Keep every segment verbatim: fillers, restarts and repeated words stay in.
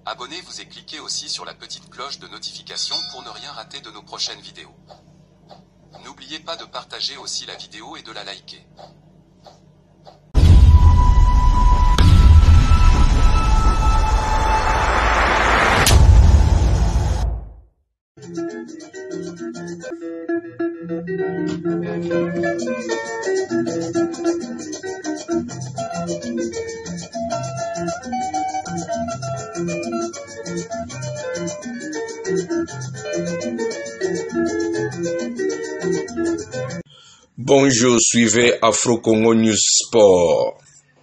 Abonnez-vous et cliquez aussi sur la petite cloche de notification pour ne rien rater de nos prochaines vidéos. N'oubliez pas de partager aussi la vidéo et de la liker. Bonjour, suivez Afro Congo News Sport.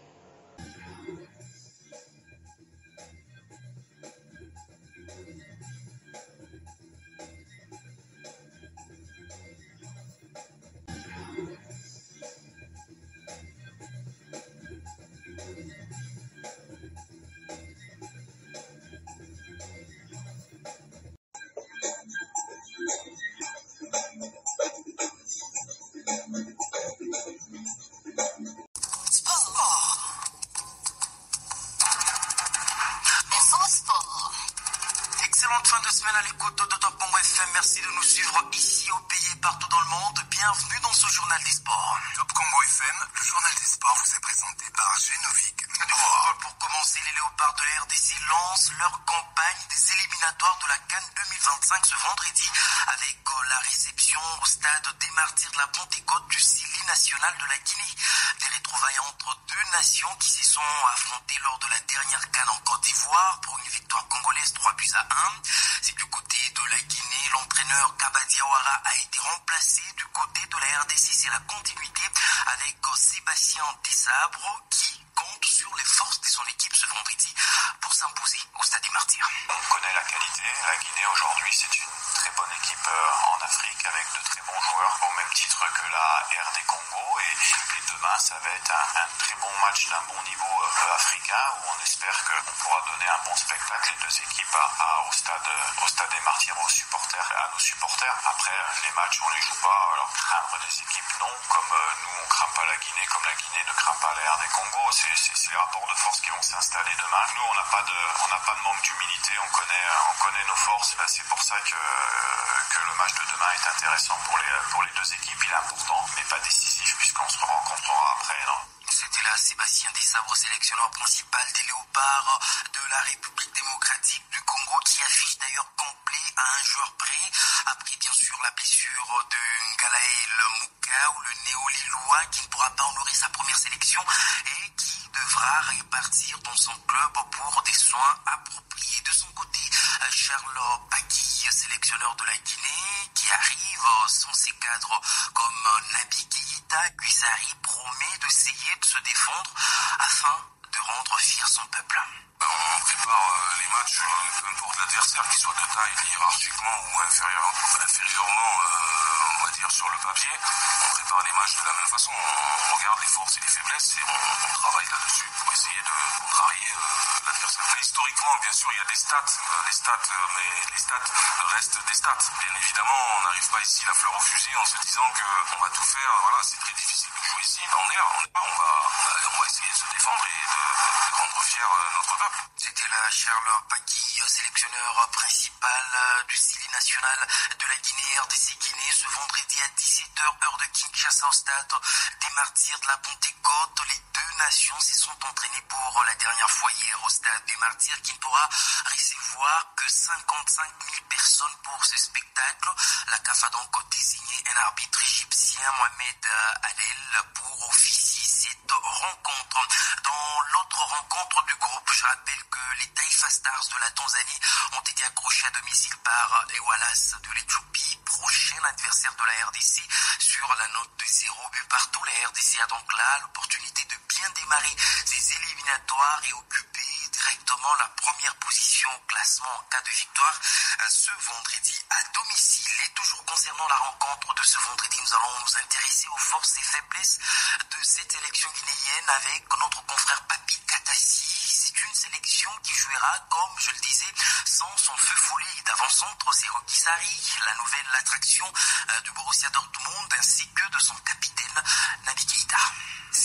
Excellente fin de semaine à l'écoute de Top Congo F M. Merci de nous suivre ici au pays et partout dans le monde. Bienvenue dans ce journal des sports. Top Congo F M, le journal des sports vous est présenté par Genovic. Pour commencer, les Léopards de la R D C lancent leur campagne des éliminatoires de la CAN deux mille vingt-cinq ce vendredi avec la réception au stade des Martyrs de la Pentecôte du Sili national de la Guinée. Des retrouvailles entre deux nations qui s'y sont affrontées lors de la dernière CAN en Côte d'Ivoire pour une victoire congolaise trois buts à un. C'est du côté de la Guinée, l'entraîneur Kabadi Awara a été remplacé. Du côté de la R D C, c'est la continuité avec Sébastien Desabre qui compte sur les forces de son équipe ce vendredi pour s'imposer au stade des Martyrs. On connaît la qualité. La Guinée aujourd'hui, c'est une très bonne équipe en Afrique avec de très bons joueurs au même titre que la R D Congo. Et, et demain, ça va être un, un très bon match d'un bon niveau euh, africain où on espère qu'on pourra donner un bon spectacle les deux équipes à, à, au, stade, au stade des Martyrs, aux supporters, à nos supporters. Après, les matchs, on les joue pas. Alors craindre des équipes, non. Comme euh, nous, on craint pas la Guinée, comme la Guinée ne craint pas la R D Congo. C'est, c'est, c'est les rapports de force qui vont s'installer demain. Nous, on n'a pas de, on n'a pas de manque d'humilité. On connaît, on connaît nos forces. Ben, c'est pour ça que, que le match de demain est intéressant pour les, pour les deux équipes. Il est important, mais pas décisif puisqu'on se rencontrera après, non? C'était là Sébastien Desabre, sélectionneur principal des Léopards de la République démocratique du Congo, qui affiche d'ailleurs complet à un joueur près, après bien sûr la blessure de Ngalaël Mouka ou le néo-lillois qui ne pourra pas honorer sa première sélection et qui devra repartir dans son club pour des soins appropriés. De son côté, Charles Paki, sélectionneur de la Guinée, qui arrive sans ses cadres comme Nabi Keïta, Guizari promet d'essayer de se défendre afin de rendre fier son peuple. On prépare euh, les matchs, euh, peu importe l'adversaire, qu'il soit de taille hiérarchiquement ou inférieur, inférieurement, euh, on va dire, sur le papier. On prépare les matchs de la même façon. On regarde les forces et les faiblesses et on, on travaille là-dessus pour essayer de contrarier euh, l'adversaire. Enfin, historiquement, bien sûr, il y a des stats, euh, les stats, euh, mais les stats restent des stats. Bien évidemment, on n'arrive pas ici la fleur au fusil en se disant qu'on va tout faire. Voilà, c'est très difficile de jouer ici. On est là, on est là, on va, on va essayer de se défendre et de, de rendre fier notre peuple. C'était là Charles Paki, sélectionneur principal du Sili national de la Guinée, R D C Guinée, ce vendredi à dix-sept heures, heure de Kinshasa, au stade des Martyrs de la Pentecôte. Les deux nations s'y sont entraînées pour la dernière fois hier au stade des Martyrs, qui ne pourra recevoir que cinquante-cinq mille personnes pour ce spectacle. La C A F a donc désigné un arbitre égyptien, Mohamed Adel, pour officier cette rencontre. Dans l'autre rencontre du groupe, je rappelle que les Taifa Stars de la Tanzanie ont été accrochés à domicile par les Wallace de l'Éthiopie, prochain adversaire de la R D C, sur la note de zéro but partout. La R D C a donc là l'opportunité de bien démarrer ses éliminatoires et occuper directement la première position au classement en cas de victoire ce vendredi à domicile. Et toujours concernant la rencontre de ce vendredi, nous allons nous intéresser aux forces et faiblesses de cette élection guinéenne avec notre confrère Papi Katassi. C'est une sélection qui jouera, comme je le disais, sans son feu follet d'avant-centre, c'est Guizari, la nouvelle attraction du Borussia Dortmund, ainsi que de son capitaine Nabi Keïta.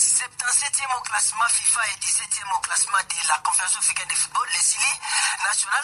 septième au classement FIFA et dix-septième au classement de la Confédération africaine de football, les Sili national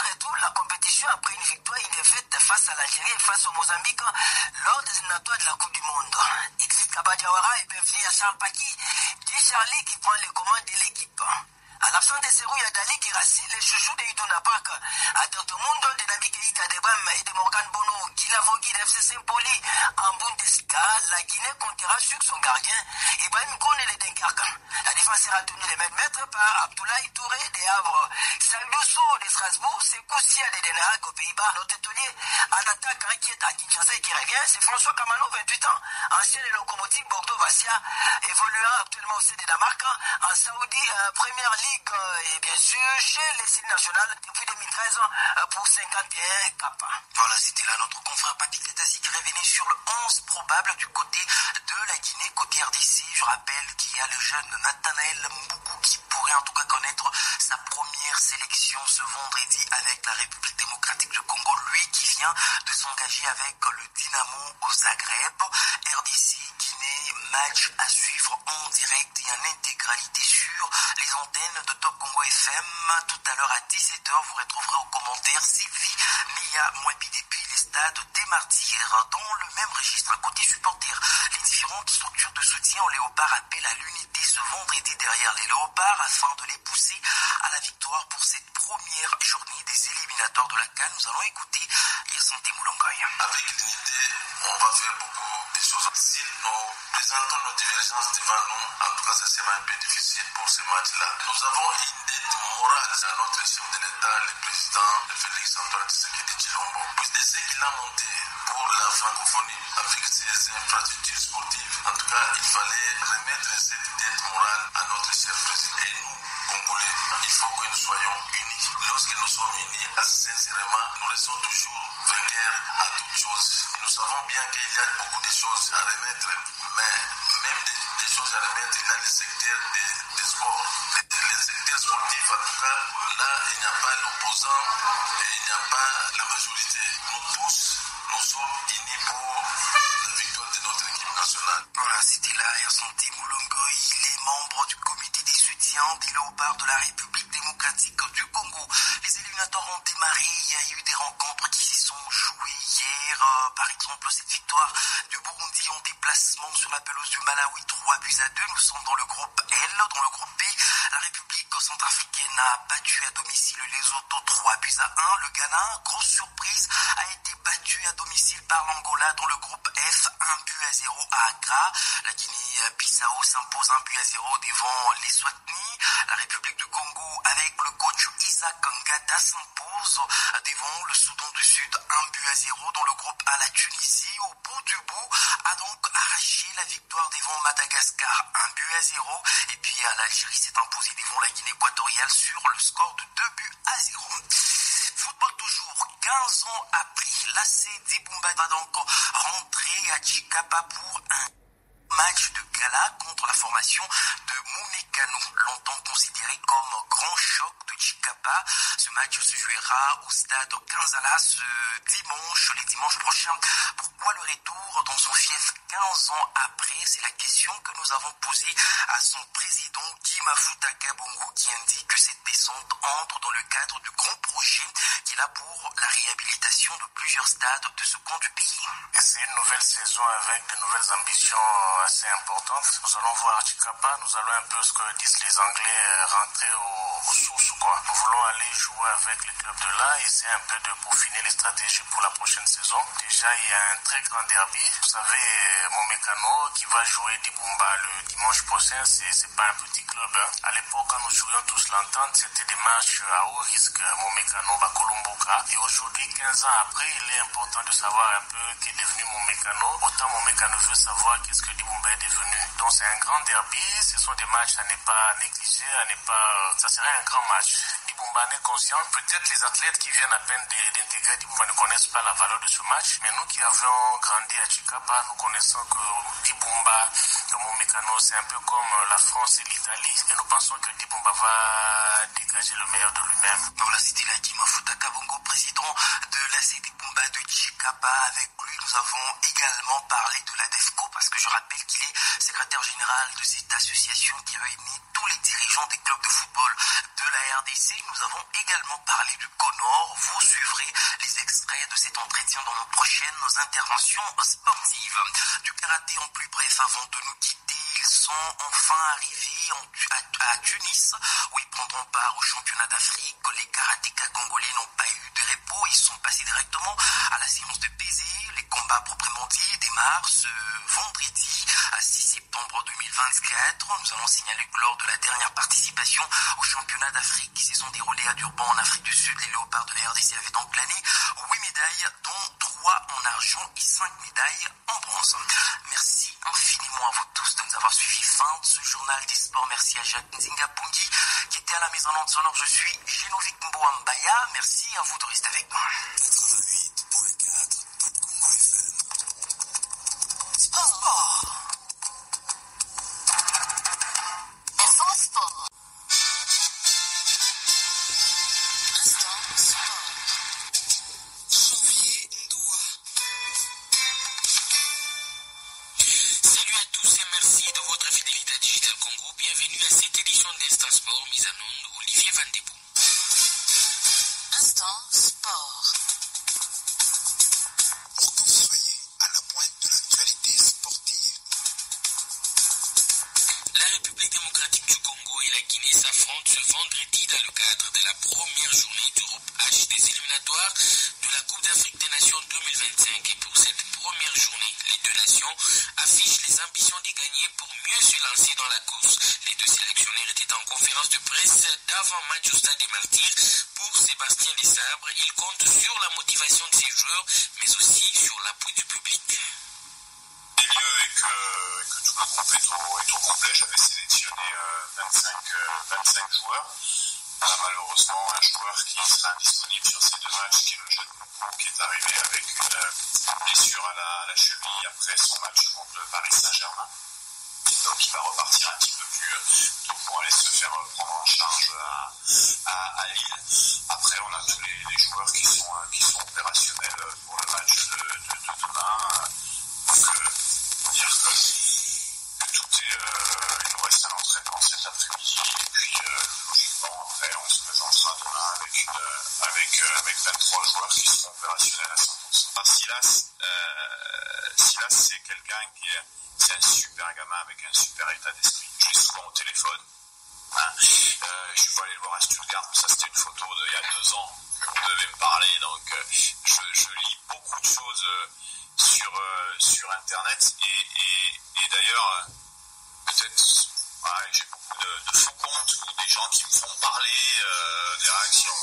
voici les chouchous de Iduna Park. Attends tout le monde de Nabi Keita de Bam et de Morgan Bono, Gila Vogui de F C Saint-Pauli. En Bundesliga, la Guinée comptera sur son gardien, Ibrahim Kone de Dunkerque. La défense sera tenue les mêmes mètres par Abdoulaye Touré de Havre. Saldosso de Strasbourg, c'est Koussia de Den Haag aux Pays-Bas. Notre taulier en attaque qui est à Kinshasa et qui revient, c'est François Kamano, vingt-huit ans, ancien de locomotive Bordeaux-Vassia, évoluant actuellement au C D Danemark, en Saoudi euh, Premier League euh, et bien sûr chez les Céline nationales depuis deux mille treize euh, pour cinquante et un cap. Voilà, c'était là notre confrère Patrick Letasi qui revenait sur le onze probable du côté de la Guinée, côté R D C. Je rappelle qu'il y a le jeune Nathanaël Mboukou qui pourrait en tout cas connaître sa première sélection ce vendredi avec la République démocratique du Congo, lui qui vient de s'engager avec le Dynamo au Zagreb. R D C Guinée, match à suivre en direct et en intégralité sur les antennes de Top Congo F M. Tout à l'heure à dix-sept heures, vous retrouverez aux commentaires Sylvie Meya Mouabi depuis les stades des Martyrs. Dans le même registre, à côté supporters, les différentes structures de soutien aux Léopards appellent à l'unité ce vendredi derrière les Léopards afin de les pousser à la victoire pour cette première journée des éliminatoires de la C A N. Nous allons écouter Yersanté Moulongoy. Avec l'unité, on va faire beaucoup de choses. Si nous présentons nos divergences devant nous, en tout cas, ça sera un peu difficile pour ce match-là. Nous avons une dette morale à notre chef de l'État, le président Félix Antoine Tshisekedi Tshilombo. Puis de ce qu'il a monté pour la francophonie avec ses infrastructures sportives, en tout cas, il fallait remettre cette dette morale à notre chef président. Et nous, Congolais, il faut que nous soyons unis. Lorsque nous sommes unis, sincèrement, nous restons toujours vainqueurs à toutes choses. Nous savons bien qu'il y a beaucoup de choses à remettre, mais même des, des choses à remettre dans le secteur des, des sports. Le secteur sportif, en tout cas, là, il n'y a pas l'opposant et il n'y a pas la majorité. Nous tous, nous sommes unis pour la victoire de notre équipe nationale. Voilà, c'était là Yersanté Moulongoy, les membres du comité des soutiens des Léopards de la République démocratique du Congo. Les éliminatoires ont démarré, il y a eu des rencontres qui s'y sont jouées hier. Euh, par exemple, cette victoire du Burundi en déplacement sur la pelouse du Malawi, trois buts à deux. Nous sommes dans le groupe L. Dans le groupe B, la République centrafricaine a battu à domicile les Lesotho, trois buts à un. Le Ghana, grosse surprise, a été battu à domicile par l'Angola dans le groupe F, un but à zéro à Accra. La Guinée-Bissau s'impose un but à zéro devant les Swatini. La République du Congo, avec le coach Isaac Ngata, s'impose devant le Soudan du Sud, un but à zéro dans le groupe A. La Tunisie, au bout du bout, a donc arraché la victoire devant Madagascar, un but à zéro. Et puis l'Algérie s'est imposée devant la Guinée équatoriale sur le score de deux buts à zéro. Football toujours, quinze ans après, l'A C Dibumba va donc rentrer à Tshikapa pour un match de gala contre la formation de Moumekano, longtemps considéré comme grand choc de Tshikapa. Ce match se jouera au stade Kanzala ce dimanche, les dimanches prochains. Pourquoi le retour dans son fief quinze ans après? C'est la question que nous avons posée à son président Guy Mafuta Kabongo, qui indique que cette descente entre dans le cadre du grand projet qu'il a pour la réhabilitation de plusieurs stades de ce coin du pays. Et c'est une nouvelle saison avec de nouvelles ambitions assez importantes. Nous allons voir à Tshikapa, nous allons un peu ce que disent les Anglais, rentrer au, au source, quoi. Nous voulons aller jouer avec les clubs de là, essayer un peu de peaufiner les stratégies pour la prochaine saison. Déjà, il y a un très grand derby. Vous savez, Moumekano qui va jouer Dibumba le dimanche prochain, c'est, c'est pas un petit club. Hein. À l'époque, quand nous jouions tous l'entente, c'était des matchs à haut risque, Moumekano, Bakolomboka. Et aujourd'hui, quinze ans après, il est important de savoir un peu qui est devenu Moumekano. Autant Moumekano veut savoir qu'est-ce que Dibumba est devenu. Donc c'est un grand derby, ce sont des matchs à ne pas négliger, à ne pas... Ça serait un grand match. Dibumba est conscient, peut-être les athlètes qui viennent à peine d'intégrer Dibumba ne connaissent pas la valeur de ce match, mais nous qui avons grandi à Tshikapa, nous connaissons que Dibumba, le Moumekano, c'est un peu comme la France et l'Italie. Et nous pensons que Dibumba va dégager le meilleur de lui-même. Voilà, c'était là Guy Mafuta Kabongo, président de l'A C Dibumba de Tshikapa. Avec lui, nous avons également parlé de la DEFCO, parce que je rappelle qu'il est secrétaire général de cette association qui réunit tous les dirigeants des clubs de football de la R D C. Nous avons également parlé du Conor. Vous suivrez les extraits de cet entretien dans nos prochaines interventions sportives. Du karaté en plus bref, avant de nous quitter, ils sont enfin arrivés en, à, à Tunis, où ils prendront part au championnat d'Afrique Les karatékas congolais n'ont pas eu de repos, ils sont passés directement à la séance de baiser. Les combats proprement dits démarrent ce vendredi à six septembre deux mille vingt-quatre. Nous allons signaler que lors de la dernière participation au championnat d'Afrique qui se sont déroulés à Durban en Afrique du Sud, les léopards de la R D C avaient donc glané huit médailles, dont trois en argent et cinq médailles en bronze. Merci infiniment à vous tous de nous avoir suivis. Fin de ce journal des sports. Merci à Jacques Nzinga Pungi qui était à la mise en onde sonore. Je suis Genovic Mboambaya. Merci à vous de rester avec moi. quatre-vingt-huit point quatre Top Congo F M. Sport. Info sport. Instant sport. Janvier Ndoua. Salut à tous et merci de votre fidélité à Digital Congo. Bienvenue à cette édition d'Instant Sport mise en onde Olivier Van Debout. Instant sport. Pour que vous soyez à la pointe de l'actualité sportive. La République démocratique du Congo et la Guinée s'affrontent ce vendredi dans le cadre de la première journée d'Europe H des éliminatoires de la Coupe d'Afrique des Nations deux mille vingt-cinq. Et pour cette première journée, les deux nations affichent les ambitions d'y gagner pour mieux se lancer dans la course. Les deux sélectionneurs étaient en conférence de presse d'avant-match au Stade des Martyrs. Pour Sébastien Desabre, il compte sur la motivation de ses joueurs, mais aussi sur l'appui du public. C'est mieux et que, et que tout le groupe est au, est au complet. J'avais sélectionné euh, vingt-cinq, euh, vingt-cinq joueurs. Euh, malheureusement, un joueur qui sera indisponible sur ces deux matchs, qui est le jeune Moko, qui est arrivé avec une euh, blessure à la, à la cheville après son match contre le Paris Saint-Germain. Donc il va repartir un petit peu plus euh, tôt pour aller se faire euh, prendre en charge à, à, à Lille. Après, on a tous les, les joueurs qui sont, euh, qui sont opérationnels pour le match de, de, de demain. Donc, euh, dire que, que tout est... Euh, il nous reste un entraînement cet après-midi. Et puis, euh, logiquement, après, on se présentera demain avec, une, avec, euh, avec vingt-trois joueurs qui seront opérationnels à cent pour cent. Ah, Silas, euh, Silas c'est quelqu'un qui est... C'est un super gamin avec un super état d'esprit. Je l'ai souvent au téléphone. Hein. Euh, je suis pas allé le voir à Stuttgart, mais ça c'était une photo d'il y a deux ans que vous devez me parler. Donc euh, je, je lis beaucoup de choses euh, sur, euh, sur Internet. Et, et, et d'ailleurs, euh, peut-être, ouais, j'ai beaucoup de, de faux comptes ou des gens qui me font parler, euh, des réactions.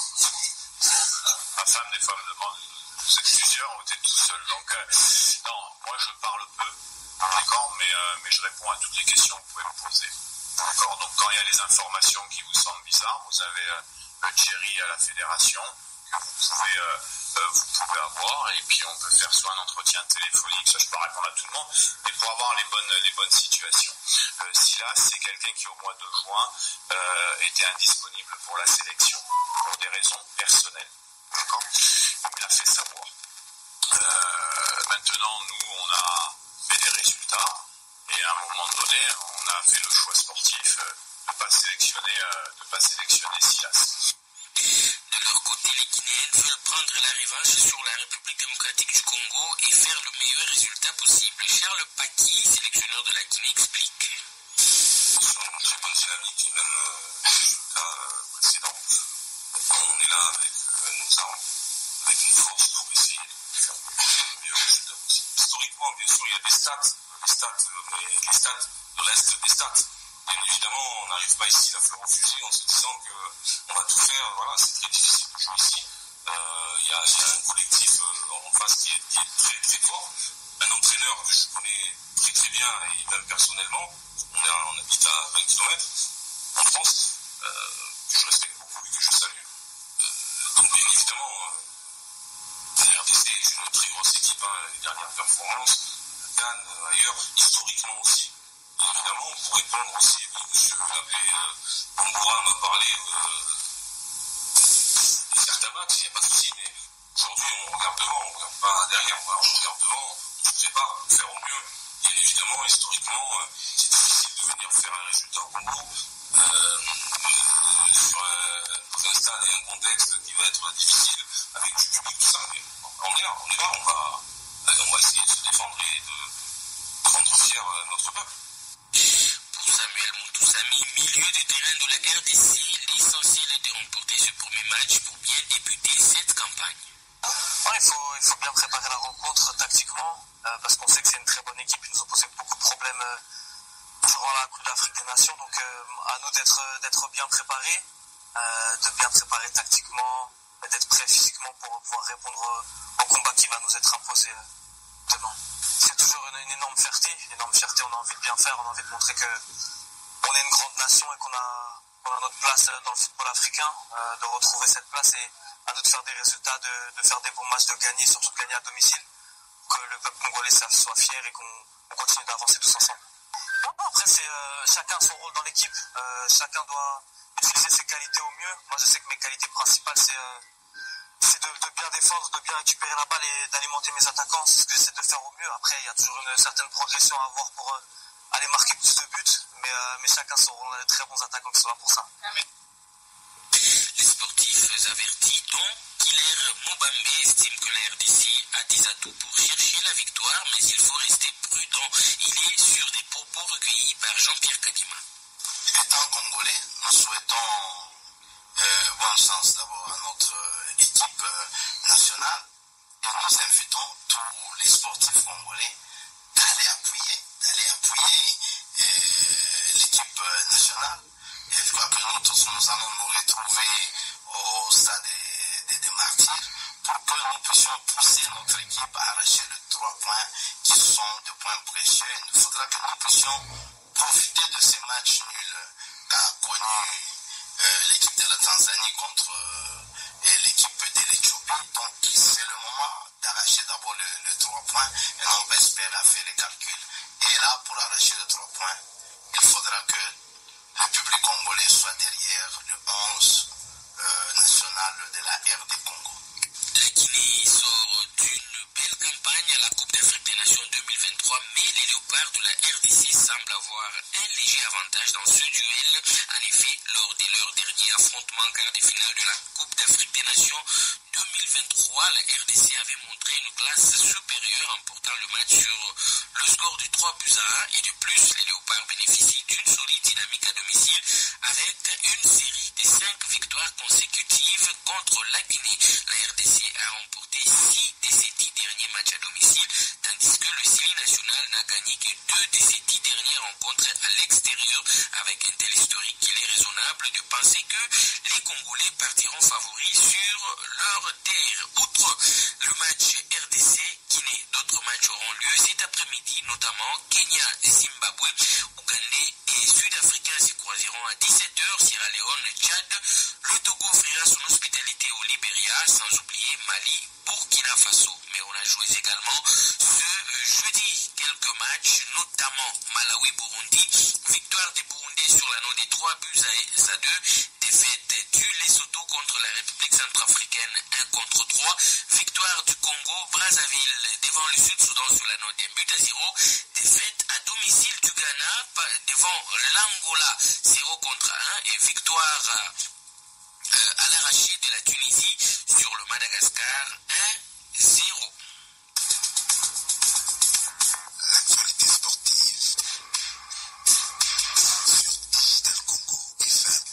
Ma femme, des fois, me demande, vous êtes plusieurs ou vous êtes tout seul. Donc, euh, non, moi je parle peu. D'accord, mais, euh, mais je réponds à toutes les questions que vous pouvez me poser. D'accord, donc quand il y a des informations qui vous semblent bizarres, vous avez euh, Thierry à la fédération que vous pouvez, euh, euh, vous pouvez avoir, et puis on peut faire soit un entretien téléphonique, ça je peux répondre à tout le monde, mais pour avoir les bonnes, les bonnes situations. Euh, Silas, c'est quelqu'un qui au mois de juin euh, était indisponible pour la sélection, pour des raisons personnelles. D'accord, il l'a fait savoir. Euh, maintenant, nous, on a fait des résultats et à un moment donné on a fait le choix sportif euh, de ne pas sélectionner euh, de pas sélectionner Silas. De leur côté, les Guinéens veulent prendre la revanche sur la République démocratique du Congo et faire le meilleur résultat possible. Charles Paki, sélectionneur de la Guinée, explique. Nous sommes une très bonne dynamique et même euh, résultat euh, précédent. Maintenant on est là avec euh, nos armes, avec une force pour essayer de faire le meilleur résultat possible. Historiquement, bien sûr, il y a des stats, les stats, mais les stats restent des stats. Bien évidemment, on n'arrive pas ici la fleur au fusil en se disant qu'on va tout faire. Voilà, c'est très difficile de jouer ici. Euh, il y, y a un collectif euh, en face qui est, qui est très très fort. Un entraîneur que je connais très très bien et même personnellement. On, est, on habite à vingt kilomètres en France. Euh, que je respecte beaucoup et que je salue. Euh, donc bien évidemment, euh, la R D C est une très grosse équipe. Hein, les dernières performances, Cannes, euh, ailleurs, historiquement aussi. Bien évidemment, pour répondre aussi, monsieur l'abbé euh, Bamboura m'a parlé euh, de certains matchs, il n'y a pas de souci, mais aujourd'hui on regarde devant, on ne regarde pas derrière, on regarde devant, on se prépare pour faire au mieux. Bien évidemment, historiquement, euh, c'est difficile de venir faire un résultat au Congo euh, euh, sur un, dans un stade et un contexte qui va être difficile avec du public, tout ça, mais on est là, on est là, on va, on va essayer de se défendre et de, de rendre fier notre peuple. Pour Samuel Moutoussamy, milieu de terrain de la R D C, l'essentiel est de remporter ce premier il faut bien préparer la rencontre tactiquement, euh, parce qu'on sait que c'est une très bonne équipe. Ils nous ont posé beaucoup de problèmes euh, durant la Coupe d'Afrique des Nations, donc euh, à nous d'être, d'être bien préparés, euh, de bien préparer tactiquement, d'être prêts physiquement pour pouvoir répondre au combat qui va nous être imposé euh, demain. C'est toujours une, une énorme fierté, une énorme fierté, on a envie de bien faire, on a envie de montrer que on est une grande nation et qu'on a, qu'on a notre place dans le football africain, euh, de retrouver cette place et à nous de faire des résultats, de, de faire des bons matchs, de gagner, surtout de gagner à domicile, que le peuple congolais soit fier et qu'on on continue d'avancer tous ensemble. Après, c'est euh, chacun son rôle dans l'équipe, euh, chacun doit utiliser ses qualités au mieux. Moi, je sais que mes qualités principales, c'est, euh, c'est de, de bien défendre, de bien récupérer la balle et d'alimenter mes attaquants. C'est ce que j'essaie de faire au mieux. Après, il y a toujours une certaine progression à avoir pour euh, aller marquer plus de buts, mais, euh, mais chacun son rôle. On a de très bons attaquants qui sont là pour ça. Les sportifs avertis, dont Hilaire Mobambe, estiment que la R D C a des atouts pour chercher la victoire, mais il faut rester prudent. Il est sur des propos recueillis par Jean-Pierre Kadima. Étant congolais, nous souhaitons euh, bonne chance d'abord à notre euh, équipe euh, nationale et nous invitons tous les sportifs congolais d'aller appuyer, d'aller appuyer euh, l'équipe euh, nationale. Et je crois que nous tous nous allons nous retrouver au stade des, des, des martyrs pour que nous puissions pousser notre équipe à arracher les trois points qui sont des points précieux. Il faudra que nous puissions profiter de ces matchs nuls qu'a connu euh, l'équipe de la Tanzanie contre euh, l'équipe de l'Éthiopie. Donc c'est le moment d'arracher d'abord les, les trois points et on va espérer faire les calculs. Et là, pour arracher les trois points, il faudra que le public congolais soit derrière le onze euh, national de la R D Congo. La Guinée sort d'une belle campagne à la Coupe d'Afrique des Nations deux mille vingt-trois, mais les léopards de la R D C semblent avoir un léger avantage dans ce duel. En effet, lors de leur dernier affrontement en quart de finale de la Coupe d'Afrique des Nations deux mille vingt-trois, la R D C avait montré une classe supérieure en portant le match sur le score de trois buts à un, et de plus, les léopards bénéficient d'une solide dynamique à domicile avec une série de cinq victoires consécutives contre la Guinée. La R D C a remporté six de ses dix derniers matchs à domicile, tandis que le Sili national n'a gagné que deux de ses dix dernières rencontres à l'extérieur. Avec un tel historique, il est raisonnable de penser que les Congolais partiront favoris sur leur terre. Outre le match R D C-Guinée, d'autres matchs auront lieu cet après-midi, notamment Kenya et Zimbabwe. Ougandais et Sud-Africains se croiseront à dix-sept heures, Sierra Leone, Tchad. Le Togo offrira son hospitalité au Libéria, sans oublier Mali, Burkina Faso. Mais on a joué également ce jeudi quelques matchs, notamment Malawi-Burundi. Victoire des Burundais sur l'anneau des trois buts à deux. Défaite du Lesotho contre la République centrafricaine un contre trois. Victoire du Congo-Brazzaville devant le Sud-Soudan sur l'anneau d'un but à zéro. Défaite à domicile du Ghana devant l'Angola zéro contre un. Et victoire euh, à l'arraché de la Tunisie sur le Madagascar un zéro. L'actualité sportive sur Digital Congo F M.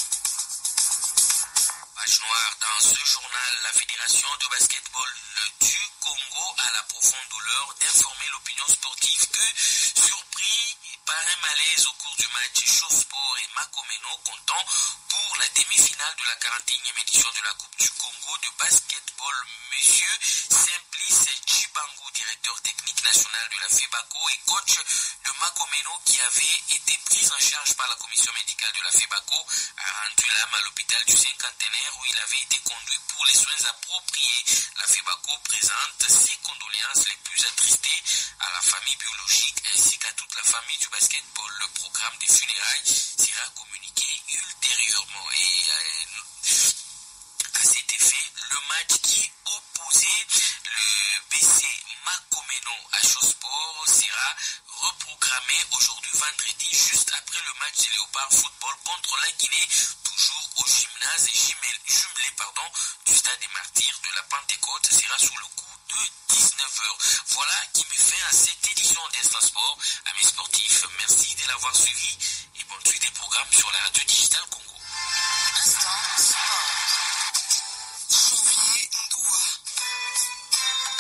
Page noire dans ce journal, la Fédération de basketball du Congo a la profonde douleur d'informer l'opinion sportive que, surpris par un malaise au cours du match Chausport et Makomeno, comptant pour la demi-finale de la quarante et unième édition de la Coupe du Congo de basketball, Monsieur Simplice Chibangu, directeur technique national de la FEBACO et coach de Makomeno, qui avait été pris en charge par la commission médicale de la FEBACO, a rendu l'âme à l'hôpital du cinquantenaire où il avait été conduit pour les soins appropriés. La FEBACO présente ses condoléances les plus attristées à la famille biologique ainsi qu'à toute la famille du basketball. Le programme des funérailles sera communiqué ultérieurement. Et euh, à cet effet, le match qui opposait le B C Makomeno à Chausport sera reprogrammé aujourd'hui vendredi, juste après le match des Léopards Football contre la Guinée, toujours au gymnase jumelé pardon, du Stade des Martyrs de la Pentecôte. Sera sous le coup de dix-neuf heures. Voilà qui met fin à cette édition d'Instant Sport. Amis sportifs, merci de l'avoir suivi et bonne suite des programmes sur la radio Digital Congo. Instant Sport. Janvier Ndoua.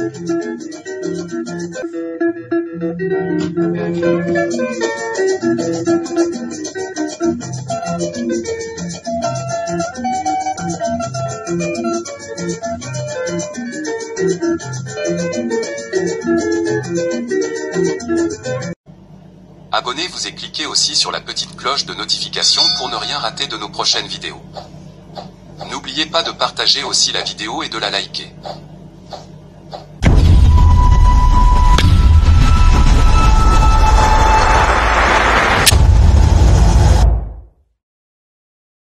Abonnez-vous et cliquez aussi sur la petite cloche de notification pour ne rien rater de nos prochaines vidéos. N'oubliez pas de partager aussi la vidéo et de la liker.